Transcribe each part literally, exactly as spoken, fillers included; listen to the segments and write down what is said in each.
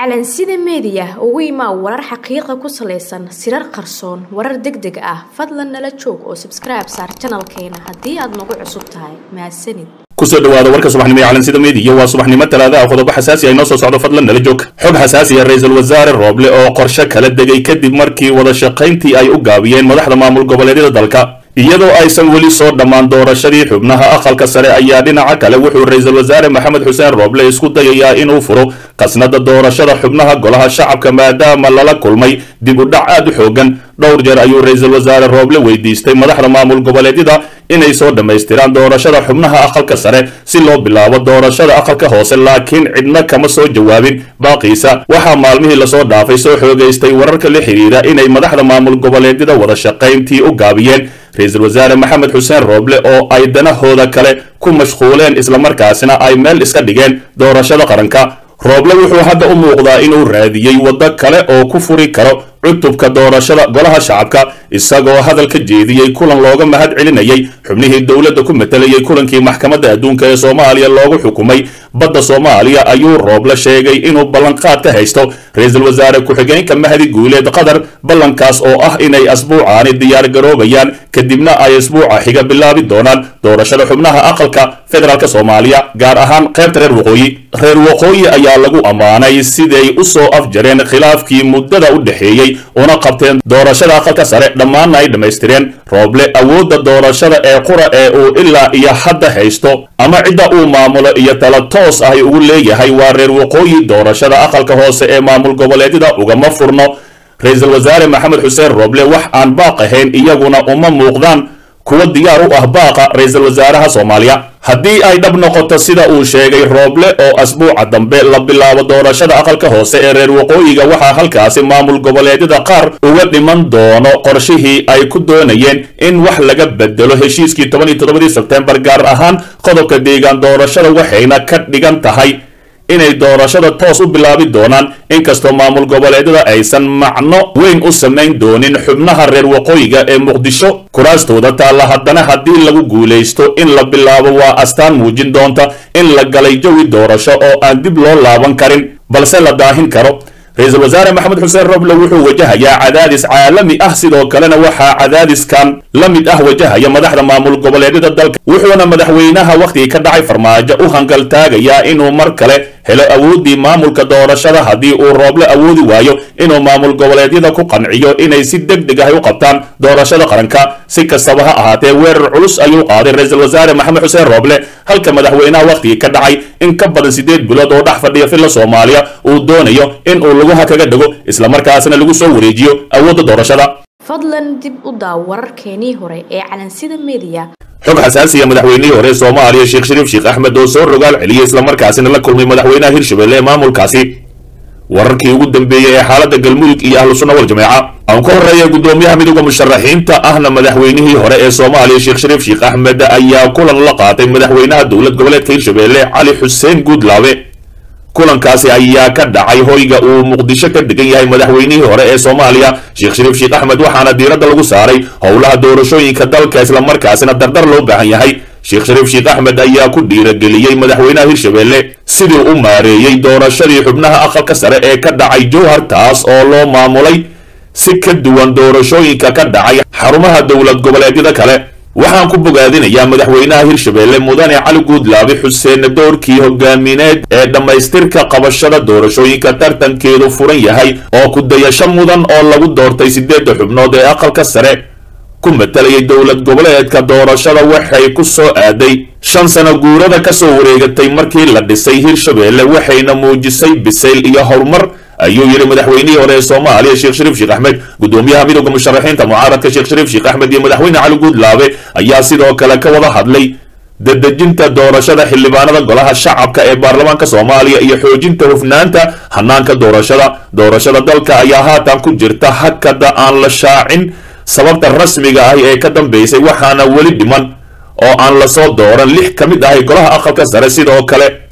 calansida media ugu imaa warar xaqiiqo ku saleysan sirar qarsoon warar degdeg ah fadlan nala joog oo subscribe saar channelkeena hadii aad nagu cusub tahay mahadsanid kusoo dhawaada warka subaxnimo ee calansida media waa subaxnimo talaada ah qodobo xasaasi ah inoo soo socdo fadlan nala joog xog xasaasi ah ra'iisul wasaare Roble oo qorshe kala degay kadib markii wada shaqayntii ay u gaabiyeen madaxda maamul goboleedyada dalka iyadoo aysan weli soo dhamaan doorashadii xubnaha aqalka sare ayaa dhinaca kale wuxuu ra'iisul wasaare Maxamed Xuseen Roble isku dayayaa inuu furo qasnada doorashada xubnaha golaha shacabka maadaama lala kulmay dib u dhac aad u xoogan dhowr jeer ayuu ra'iisul wasaare Roble weydiistay madaxda maamul goboleedyada inay soo dhameystiraan doorashada xubnaha aqalka sare si loo bilaabo doorashada aqalka hoose laakiin cidna kama soo jawaabin baaqiisa waxa maalmihii la soo dhaafay soo xoogeystay wararka la xiriira inay madaxda maamul goboleedyada wada shaqayntii u gaabiyeen ra'iisul wasaare Maxamed Xuseen Roble oo ay danahooda kale ku mashquuleen isla markaasina ay meel iska dhigeen doorashada qaranka Roble wuxuu hadda u muuqdaa inuu raadiyay wada kale oo ku furi karo cutubka doorashada golaha shacabka isagoo hadal ka jeediyay kulan looga mahad celinayay xubnihii dawladda ku matalayay kulankii maxkamadda adduunka ee Soomaaliya loogu xukumay badda Soomaaliya ayuu Roble sheegay inuu ballanqaad ka haysto ra'iisul wasaare ku-xigeenka Mahdi Guuleed Qadar ballankaas oo ah inay asbuucaani diyaar garoobayaan kadibna ay asbuuca xiga bilaabi doonaan doorashada xubnaha aqalka federaalka Soomaaliya gaar ahaan qaybta reer waqooyi reer waqooyi ayaa lagu amaanay siday u soo afjareen khilaafkii muddada u dhaxeeyay una qabteen doorashada aqalka sare dhammaan ay dhameystireen Roble awoodda doorashada ee qura ee uu ilaa iyo hadda haysto ama cidda uu maamulo iyo tala toos ah ugu leeyahay waa reer waqooyi doorashada aqalka hoose ee maamul goboleedyada ugama furno ra'iisul wasaare Maxamed Xuseen Roble wax aan baaq ahayn iyaguna uma muuqdaan kuwa diyaar u ah baaqa ra'iisul wasaaraha Soomaaliya haddii ay dhab noqoto sida uu sheegay Roble oo asbuuca dambe la bilaabo doorashada aqalka hoose ee reer waqooyiga waxa halkaasi maamul goboleedyada qaar uga dhiman doono qorshihii ay ku doonayeen in wax laga bedelo heshiiskii toban iyo toddoba Sebtembar gaar ahaan qodobka deegaan doorashada waxayna ka dhigan tahay inay doorashada toos u bilaabi doonaan inkastoo maamul goboleedyada aysan macno weyn u samayn doonin xubnaha reer waqooyiga ee Muqdisho kuraastooda taala haddana haddii lagu guuleysto in la bilaabo waa astaan muujin doonta in la galay jawi doorasho oo aan dib loo laaban karin balse la daahin karo ra'iisul wasaare Maxamed Xuseen Roble wuxuu wajahayaa cadaadis caalami ah sidoo kalena waxa cadaadiskan la mid ah wajahaya madaxda maamul goboleedyada dalka wuxuuna madaxweynaha waqtiga ka dhacay farmaajo u hangal taagayaa inuu mar kale helo awoodii maamulka doorashada haddii uu Roble awoodi waayo inuu maamul goboleedyada ku qanciyo inay si degdeg ah u qabtaan doorashada qaranka si kastaba ha ahaatee weerar culus ayuu qaaday ra'iisul wasaare Maxamed Xuseen Roble halka madaxweynaha waqtiga ka dhacay in ka badan sideed bilood oo dhax fadhiya filla Soomaaliya uu doonayo in uu lagu hakaga dhago isla markaasna lagu soo wareejiyo awoodda doorashada fadlan dib u daaw wararkeenii hore ee calansida media xog xasaasi ah madaxweynihii hore Soomaaliya Sheekh Shariif Sheekh Axmed oo soo rogaal celiyay isla markaasina la kulmay madaxweynaha Hirshabelle maamulkaasi wararkii ugu dambeeyay ee xaaladda galmudug iyo ahlu sunna wal jameeca aan ku horeeyay gudoomiyaha midowga musharaxiinta ahna madaxweynihii hore ee Soomaaliya Sheekh Shariif Sheekh Axmed ayaa kulan la qaatay madaxweynaha dawlad goboleedka Hirshabelle Cali Xuseen Guudlaabe kulankaasi ayaa ka dhacay hoyga uu Muqdisho ka degan yahay madaxweynihii hore ee Soomaaliya Sheekh Shariif Sheekh Axmed waxaana diiradda lagu saaray howlaha doorashooyinka dalka isla markaasina dardar loo baahan yahay Sheekh Shariif Sheekh Axmed ayaa ku dhiirageliyay madaxweynaha Hirshabelle sidii uu maareeyay doorashadii xubnaha aqalka sare ee ka dhacay Jowhar taas oo loo maamulay si ka duwan doorashooyinka ka dhacay xarumaha dawlad goboleedyada kale waxaan ku bogaadinayaa madaxweynaha Hirshabelle mudane Cali Guudlaabe Xuseen doorkii hogaamineed ee dhameystirka qabashada doorashooyinka tartankeedu furan yahay oo ku dayasho mudan oo lagu doortay sideed xubnood ee aqalka sare ku matalayay dawlad goboleedka doorashada waxay ku soo aaday shan sano guurada ka soo wareegatay markii la dhisay Hirshabelle waxayna muujisay bisayl iyo horumar ayuu yiri madaxweynihii hore ee Soomaaliya Sheekh Shariif Sheekh Axmed gudoomiyaha midowga musharaxiinta mucaaradka Sheekh Shariif Sheekh Axmed iyo madaxweyne Cali Guudlaabe ayaa sidoo kale ka wada hadlay dadajinta doorashada xildhibaanada golaha shacabka ee baarlamaanka Soomaaliya iyo xoojinta hufnaanta hanaanka doorashada doorashada dalka ayaa haatan ku jirta hakada aan la shaacin sababta rasmiga ah ee ka dambeysay waxaana weli dhiman oo aan la soo dooran lix kamid ah golaha aqalka sare sidoo kale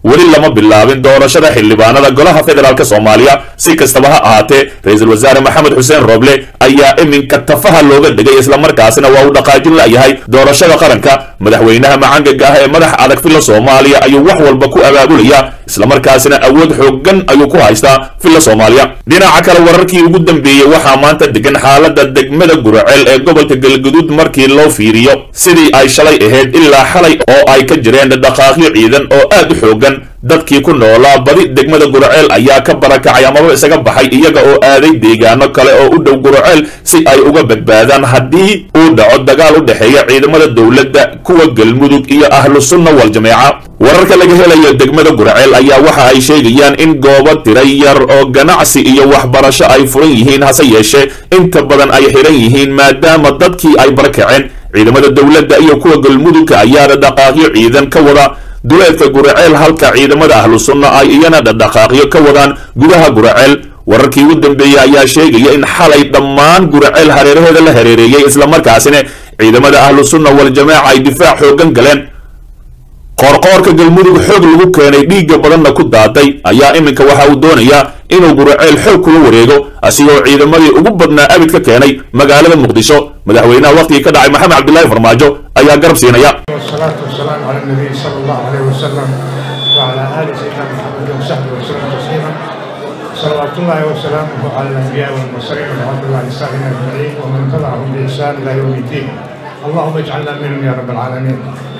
weli lama bilaabin doorashada xildhibaanada golaha federaalk soomaaliya si kastaba ha ahaatee ra-iisul wasaare maxamed xuseen rooble ayaa iminka tafaha looga dhigay islamarkaasina waa uu dhaqaajin layahay doorashada qaranka madaxweynaha macangaga ah ee madax adag filla soomaaliya ayuu wax walba ku abaabulaya islamarkaasina awood xoogan ayuu ku haystaa filla soomaaliya dhinaca kale wararkii ugu dambeeyey waxaa maanta degan xaalada degmada guraceel ee gobolka galguduud markii loo fiiriyo sidii ay shalay ahayd ilaa xalay oo ay ka jireen dhaqaaqyo ciidan oo aad u xoogan dadkii ku noolaa badi degmada guraceel ayaa ka barakacay amaba isaga baxay iyaga oo aaday deegaano kale oo u dhow guraceel si ay uga badbaadaan haddii uu dhaco dagaal u dhexeeya ciidamada dowladda kuwa galmudug iyo ahlu sunna wal jameeca wararka laga helayo degmada guraceel ayaa waxa ay sheegayaan in goobo tira yar oo ganacsi iyo waxbarasho ay furan yihiin hase yeeshee inta badan ay xiran yihiin maadaama dadkii ay barakaceen ciidamada dowladda iyo kuwa galmudugka ayaana dhaqaaqyo ciidan ka wada duleedka guraceel halka ciidamada ahlu sunna ay iyana dhaqaaqyo ka wadaan gudaha guraceel wararkii ugu dambeeyey ayaa sheegaya in xalay dhammaan guraceel hareeraheeda la hareereeyey islamarkaasina ciidamada ahlu sunna wal jamaaca ay difaac xoogan galeen qoorqoorka galmudug xoog lagu keenay dhiigga badanna ku daaday ayaa iminka waxa uu doonayaa inuu guraceel xoog kula wareego asigoo ciidamadii ugu badnaa abid ka keenay magaalada muqdisho madaxweynaha waqtigii ka dhacay maxamed cabdilaahi farmaajo ayaa garab siinaya والصلاة والسلام على النبي صلى الله عليه وسلم وعلى آل سيدنا محمد وصحبه وسلم تسليما صلوات الله وسلامه على الأنبياء والمرسلين ورحمة الله للسائلين أجمعين ومن تبعهم بإحسان إلى يوم الدين اللهم اجعلنا منهم يا رب العالمين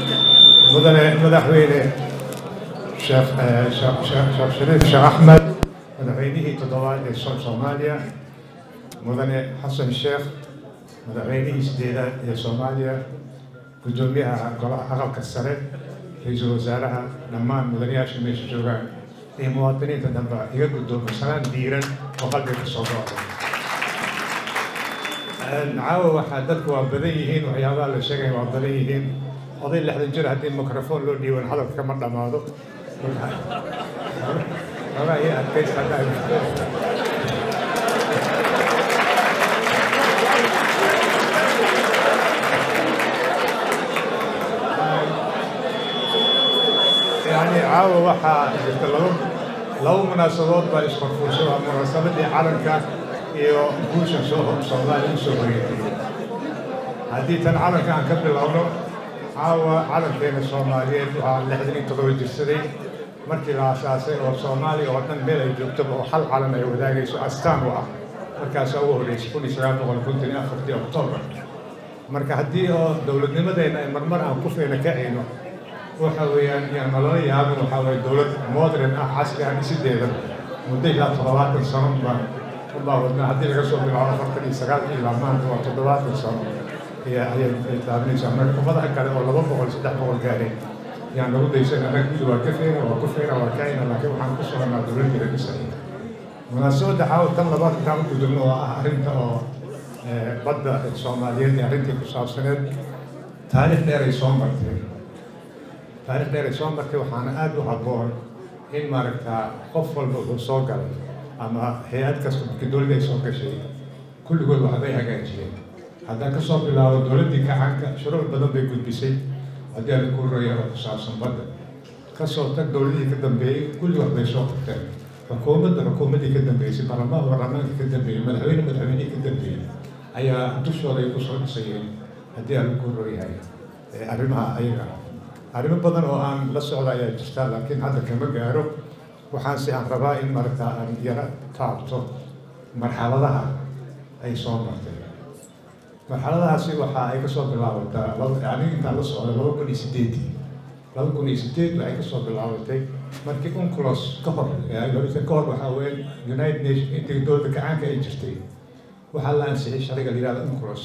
مدن مدحوينه شيخ شيخ شيخ شريف شيخ أحمد مدحوينه تضوال لصوم صوماليا مدن حسن الشيخ مدحوينه سديدة لصوماليا gudoomiyaha golaha aqalka sare ra-iisul wasaaraha dhammaan mudanayaasha meesha joogaan iyo muwaadiniinta dhanba iga gudoomo salaan diiran oo qalbiga ka soo go'day caawa waxaa dadku waa badan yihiin waxyaabaha la sheegaya waa badan yihiin oday lixdan jir haddii microphone loo dhiiban hadalka kama dhammaado ogaa iyo adkaysta يعني عاوة وحا لو لو مناسبات بايش فرفوشة مناسبة عالمك iyo guusha soo Soomaaliya soo horeeyay hadii tan calanka aan ka bilowno caawa calankeena Soomaaliyeed waa lixdan iyo toddoba jirsaday markii la aasaasay oo Soomaaliya oo dhan meel ay joogto oo hal calan ay wadaagayso astaan u ah markaas ugu horeysay kun iyo sagaal boqol konton iyo afartii Oktoobar marka hadii oo dawladnimadeena ay marmar aan ku feena kacayno waxa weeyaan yaan nala yaabin waxa weey dawlad modern ah casri ah sideeda muddo ilaa toddobaatan sano baa الله ودنا هذه القصة بالعرب فرقني سجال إلى ما هو تدوات الصلاة هي هي تعبني سامر وفضح كذا ولا بقول ولا سدح بقول كاري يعني لو ده يصير أنا كل وكفينا وكفينا وكاينا لكن وحن قصة ما دورين كده كسرين مناسبة تحاول تم لبعض تعمل كدرنا أهرنت أو بدأ الصوماليين أهرنت كسر سنة تاريخ دير الصومالي تاريخ دير الصومالي وحنا أدو هبور إن ماركتا قفل بالصوغل ama hay'ad kasta markii dowladda ay soo gashay kulligood waxbay hagaajiyeen haddaan ka soo bilaabo dowladdii kacanka shuruuc badan bay gudbisay haddii aan ku roya oo ku saabsan badda ka soo tag dowladihii ka dambeeyey kulli waxbay soo qabteen xukuumadda xukuumaddii ka dambeysay baarlamaanka baarlamaankii ka dambeeyey madaxweyne madaxweynihii ka dambeeyey ayaa dushooda ay ku soo dhisayeen haddii aan ku royahay arrimaha ayaga arrimo badan oo aan la socda ayaa jirta laakiin hadda kama gaaro waxaan si aan rabaa in marka aan yara taabto marxaladaha ay soo martay marxaladahaasi waxa ay ka soo bilaabataa yani intaan la socday laba kun iyo sideedii laba kun iyo sideed waxay ka soo bilaabatay markii unclos ka hor ka hor waxaa weeye united nation intii dowladda kacaanka ay jirtay waxaa la ansixiyay sharciga la yihahdo unclos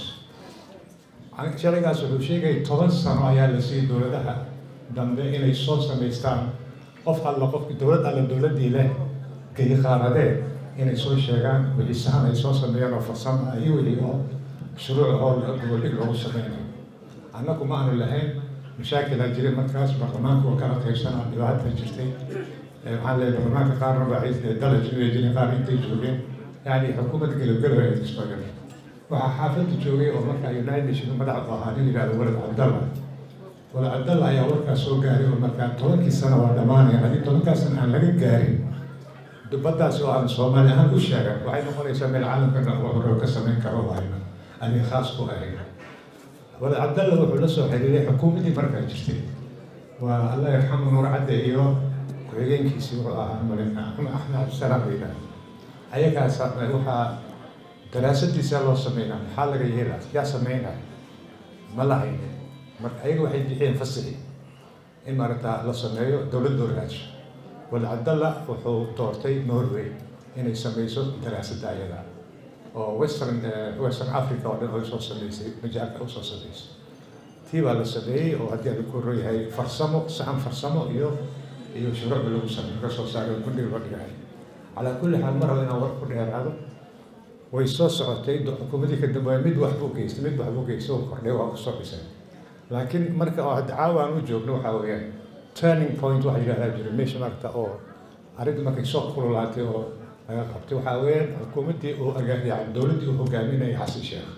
sharcigaas wuxuu sheegay toban sano ayaa la siiyey dowladaha dambe inay soo samaystaan qof alla qofki dowlad alla dowladdii leh geyi qaaradeed inay soo sheegaan wixii sahan ay soo sameeyaan oo farsamo ah iyo wixii oo shuruuc oo goboldhig loogu shaqeynayo annagu ma aanu lahayn mashaakilaa jiray markaas baarlamaanka oo kala qaybsanaa dhibaata jirtay waxaan leeyahay baarlamaanka qaarna baa dala joogay jiray qaar intay joogeen yani xukuumadda galabgalaba ay isbagan waxaa xaafadda joogay oo markaa united nation madaxda ahaa nin yidhahdo walad cabdalla wala Cabdalla ayaa warkaas soo gaaray oo markaa tobankii sano waa dhammaanaya haddii tobankaas sano aan laga gaarin dubaddaas oo aan Soomaali ahaan u sheegan waxay noqonaysaa meel caalamkana wuxuu ka samayn karo waayna ani khaas ku ahay wala Cabdalla wuxuu la soo xiriiray xukuumadii markaa jirtay waa Allah yarxamu Nuur Cadde iyo ku-xigeenkiisii wuxuu ahaa malina Axmed Salaam Weyna ayagaas waxaa daraasadiisa loo sameynaa maxaa laga yeelaa yaa sameynaa ma lahayn marka ayaga waxay bixiyeen fasaxi in maaragtaa la sameeyo dowladda raasho wala Cabdalla wuxuu doortay Norway inay sameyso daraasadda ayada oo western western Africa oo dhan ay soo sameysay majaalka u soo sameysay tii baa la sameeyey oo haddii ay ku royahay farsamo saxan farsamo iyo iyo shuruuc lagu sameeyo ka soo saaray guddiga loo dhigay على كل حال مرة أنا ورق كل هذا ويصوص عتيد حكومتي كده مد واحد بوكيس مد واحد بوكيس هو كله وأقصى بسنة لكن مرة واحد عاون وجوب نوع حوالي turning point واحد إلى هذا مش مرة أو أريد ما كيسوق كل لاتي أو قبتي وحوالي حكومتي أو أجاني عن دولتي وهو جامين يحسن شيخ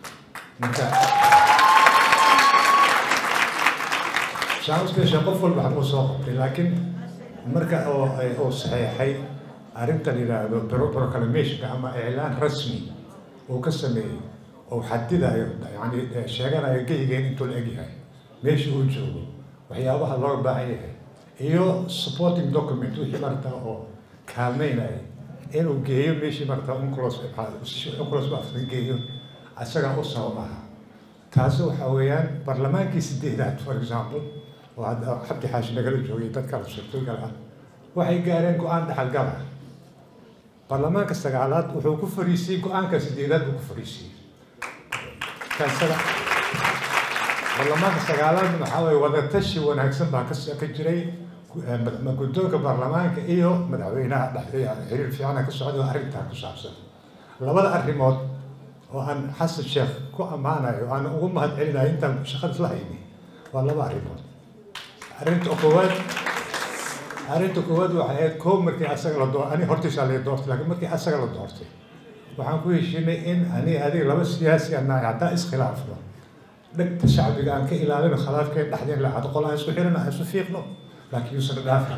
شاوس كده شقفل بحبه سوق لكن مرة أو أو صحيح arrintan yiraahdo proclamation ama iclaan rasmi oo ka sameeyay oo xadidayo yani sheeganayo geeyeen intuu la egyahay meesha uu joogo waxyaabaha loo baahan yahay iyo supporting document wixii marta oo kaalmeynaya inuu geeyo meeshii marta unclos unclos afdan geeyo asaga u sababaha taasi waxa weeyaan barlamaankii sideedaad for example oo Cabdi Xaashi nagala joogay dadka la shaqeeyo galaan waxay gaareen go'aan dhaxal gala برلمانك استقالات وحكوا فريسي كأن كسديدات وحكوا فريسي كان سلا برلمانك استقالات محاول وذا تشي وانا أكسب بعكس كجري ما قلتوا كبرلمانك إيوه مدعوينا يعني حرير في عنا كسعود وحرير تاكو شخصا لبدا الريموت وأن حس الشيخ كو أمانة وأنا أقوم هالعلنا أنت شخص لهيني والله ما الريموت أرنت أقوات أرنتو كواد وحيد كوم مركي أسرع الدور أنا هرتش على الدور لكن مركي أسرع الدور تي وحنقول شيء إن أنا هذه لبس سياسي أنا يعطى خلاف له لك الشعب قام كي إلى لنا خلاف كي تحدين لا عاد قولها يسوي لنا يسوي فيق له لكن يوصل دافع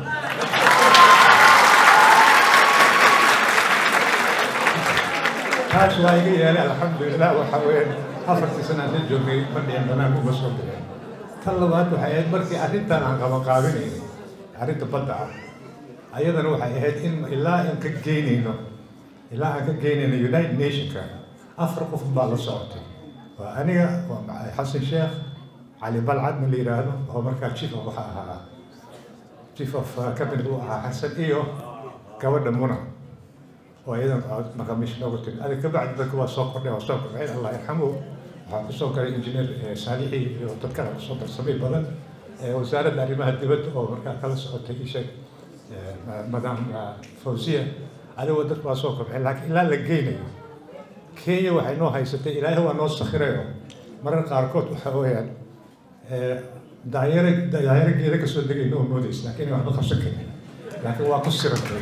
هاش وايجي يعني الحمد لله وحوين أفرت سنة الجمعة بدي عندنا مو بس وقتها طلبات وحيد مركي أرنتنا عن قابلين arrinta badda ah ayadana waxay ahayd in ilaa in ka geynayno ilaa aan ka geynayno United Nationska afar qof baa la socotay waa aniga waa Xasan Sheekh Ali Balcad min liiraado oo markaa chief of waxa ahaa chief of cabinet oo ahaa Xasan iyo gabadha Muna oo ayadan maqamish noogu tin adiga ka bacdi dadku waa soo kordhay oo soo kordhay Allah yarxamu waxaa ku soo galay engineer Saalixi iyo dadka kale soo darsamay badan وزارة arrimaha dibadda oo markaa kala socotay isheeg madam Fawziya adiga dad baa soo kobcay laakiin ilaa la geynayo Kenya waxay noo haysatay ilaahay waa noo sakhirayo marar qaarkood waxa weeyaan daayare daayare geeda ka soo degay noo moodays laakiin waxba qabsan karin laakiin waa ku siratay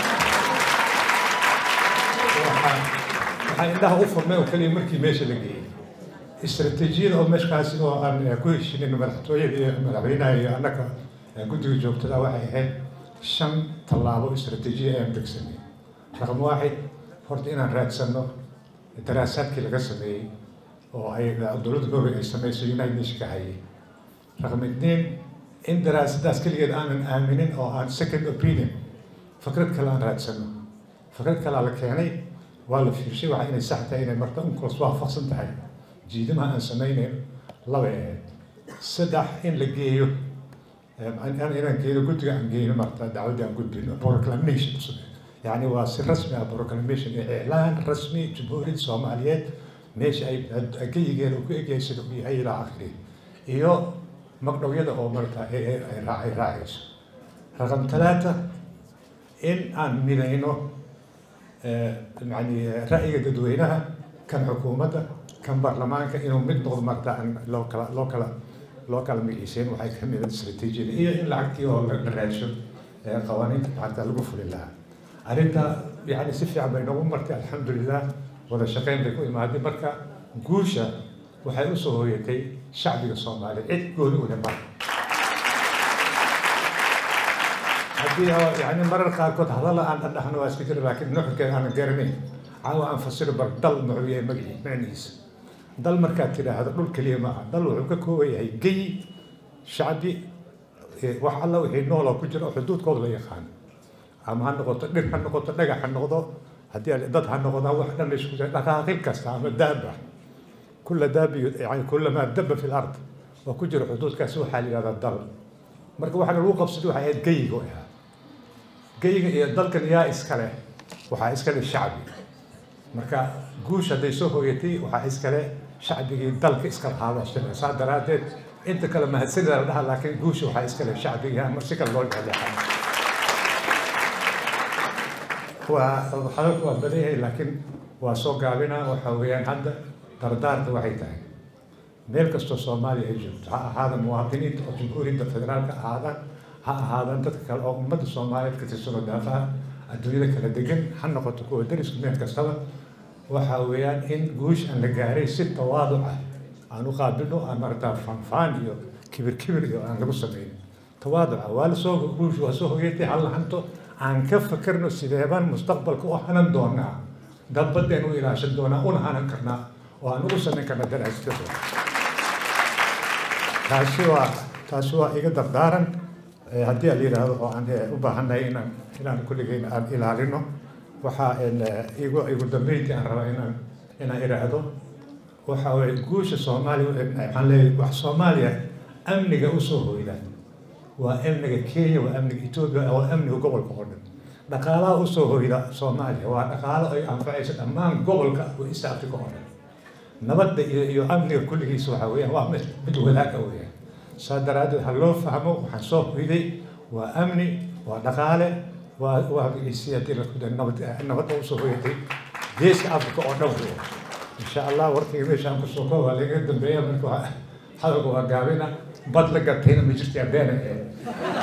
waxa indhaha u furmay oo kaliya markii meesha la geeyay استراتيجية أو مش قاسي أو أن كويش إنه مدحتوية مدحوينا هي أنك قد جوبت ذا واحد هاد شن طلعوا استراتيجية أم تكسني رقم واحد فرضنا راد سنة دراسات كل قسمي أو هي الدولة الدولة يسمى سيونايد نشكا هي رقم اثنين إن دراسات داس كل الآن آمنين أو عن second opinion فكرت كلام راد سنة فكرت كلام لك يعني والله في شيء واحد يسحتها إن مرتين كل صباح فصل تحي جيدما أن سمينا لبعض سدح إن لقيه أنا أنا كيلو قلت عن جينا مرتا دعوة عن قلت إنه proclamation يعني واصل رسمي proclamation إعلان رسمي جمهورية الصوماليات ماشي أي أكيد جينا وكي يصير في أي إلى آخره إيو مقدوية أو مرتا راعي راعيس رقم ثلاثة إن أن ميلينو يعني رأي جدوينها كان حكومته كان برلمانك إنه مدنقض مرتا لو كلا لو كلا لو كلا ميليسين وحي كمية استراتيجية إيه إن لعكتي هو الرئيسون قوانين حتى القفل لله أرنتا يعني سفي عبينهم مرتا الحمد لله وهذا شقين بيكون إما هذه مركا قوشة وحي أسوه يتي شعبي الصومالي إيه قولوا لما haddii yani marar qaarkood hadalla aan dhadhaxno waa iska jira laakiin nuxurkeeda aanan garanayn caawa aan fasiro bar dal muxuu yahay magacii macnihiisa dal markaad tidhaahdo dhul keliya maaha dal wuxuu ka kooban yahay geyi shacbi wax alla wixii nooloo ku jira oo xuduudkooda la yaqaan ama ha noqoto dhir ha noqoto dhagax ha noqdo haddii dad ha noqdaan wax dhan laysku jira dhaqaaqil kasta ama daaba kulla daabi yani kullamaa daba fi lard oo ku jira xuduudkaasi waxaa la yidhahdaa dal marka waxaa lagu qabsaday waxay ahayd geyiga u ahaa geyiga iyo dalkan yaa iskale waxaa iskale shacbi marka guush hadday soo hooyatay waxaa iskale shacbigii dalka iska lahaada saa daraaddeed inta kale mahadsanida la dhaha laakiin guusha waxaa iskale shacbigii ama si kale loo yaqaan waa hadalku waa badan yahay laakiin waa soo gaabinaa waxa weeyaan hadda dardaarta waxay tahay meel kastoo soomaaliya ay joogto ha ahaadan muwaadiniinta oo jamhuuriyadda federaalka ahaadaan ha ahaadan dadka kale oo ummadda soomaaliyeed ka tirsanoo daafaha adduunyada kala degan ha noqoto kuwa dariska meel kastaba waxa weeyaan in guush aan la gaaray si tawaaduc ah aan u qaabilno aan martaa faanfaan iyo kibir kibir iyo aan lagu samaynin tawaaduca waa la soo guush waa soo hoyatay hal lahanto aan ka fakarno sideebaan mustaqbalka u hanan doonaa dabbadeen u ilaashan doonaa una hanan karnaa oo aan ugu samayn karna daraasadooda taasi waa taasi waa iga dardaaran haddii la yidhaahdo oo aan u baahannahay inaan inaan kulligeen aan ilaalino waxaa igu igu dambeyntii aan rabaa inaan inaan idhaahdo waxa weeye guusha soomaaliya waxaan leeyahay wax soomaaliya amniga usoo hoyda waa amniga kenya waa amniga etoobiya waa amniga gobolka oo dhan dhaqaalaha usoo hoyda soomaaliya waa dhaqaalo ay anfacaysa dhammaan gobolka oo east africa oo dhan nabadda iyo iyo amniga kulligiisa waxa weeyaan waa mid mid wadaaga weeyaan saa daraaddeed ha loo fahmo waxaan soo hoyday waa amni waa dhaqaale waa waa siyaadii nabad nabadda usoo hoyatay geeska africa oo dhan weeyaan insha allah warkayga meeshaan kusoo koobaa laga dambeeya marka hadalku waa gaabina bad la gatayna ma jirtaa beena ee